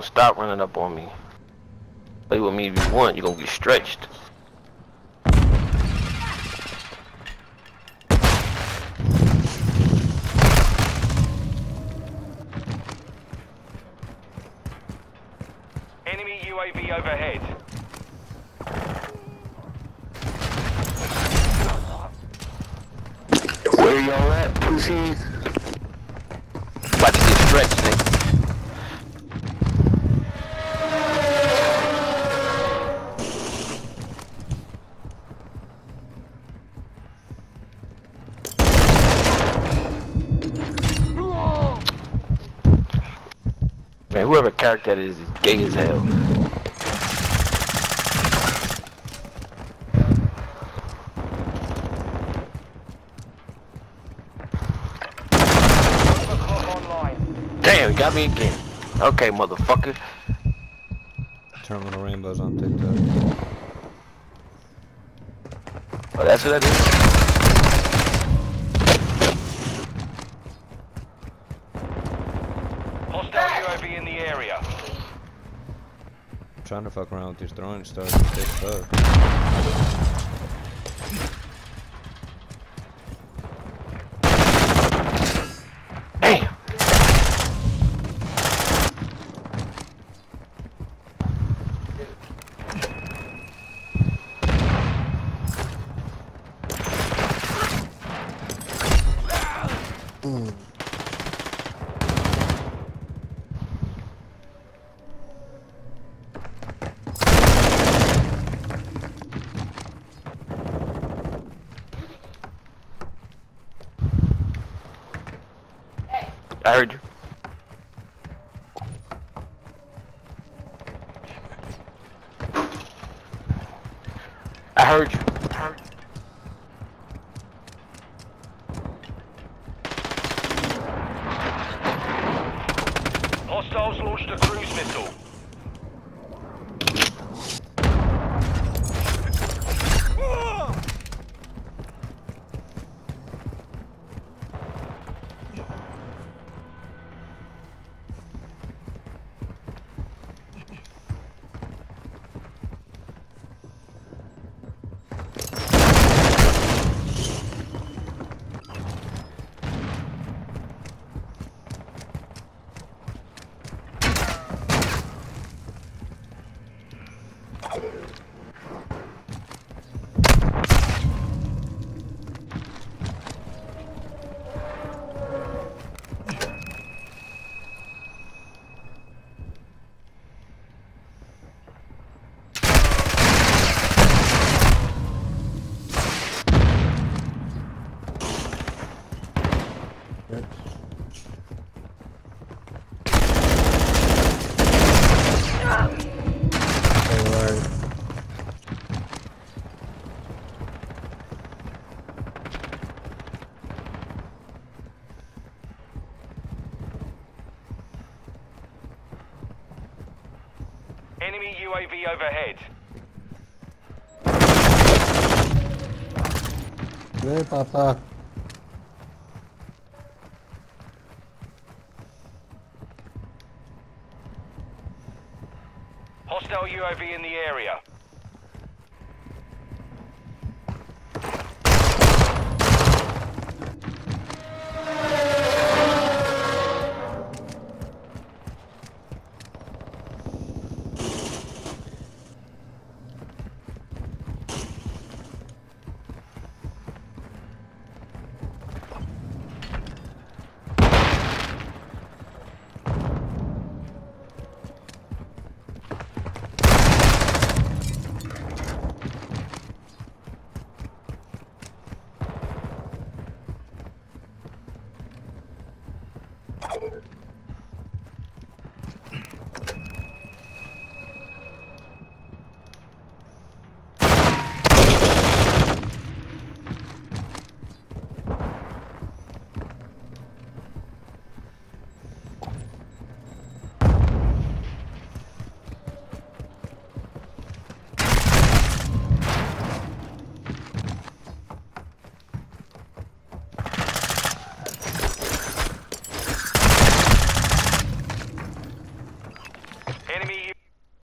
gonna stop running up on me. Play with me if you want, you're gonna get stretched. Enemy UAV overhead. Where y'all at, pussies? About to get stretched, nigga. Man, whoever character that is gay as hell. Damn, he got me again. Okay, motherfucker. Terminal Rainbows on TikTok. Oh, that's what that is? Hostile UAV in the area. I'm trying to fuck around with these throwing stars and stick stuff. Damn. I heard you. I heard you. Hostiles launched a cruise missile. Enemy UAV overhead. Hey, Papa. Hostile UAV in the area. Hey.